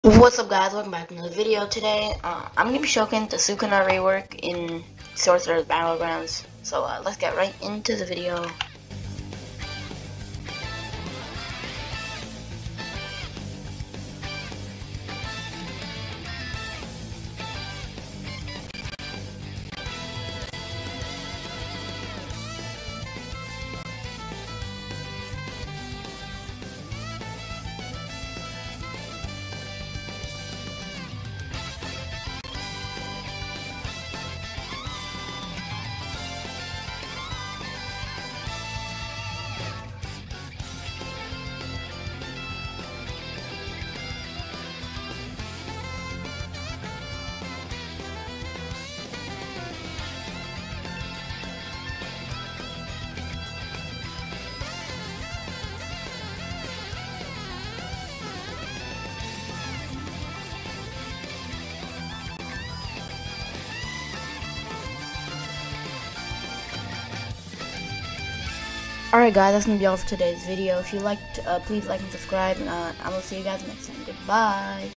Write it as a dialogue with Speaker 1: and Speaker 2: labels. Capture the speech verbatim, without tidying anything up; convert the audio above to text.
Speaker 1: What's up, guys? Welcome back to another video. Today uh, I'm going to be showing the Sukuna rework in Sorcerer's Battlegrounds. So uh, let's get right into the video. Alright guys, that's going to be all for today's video. If you liked, uh, please like and subscribe, and uh, I will see you guys next time. Goodbye!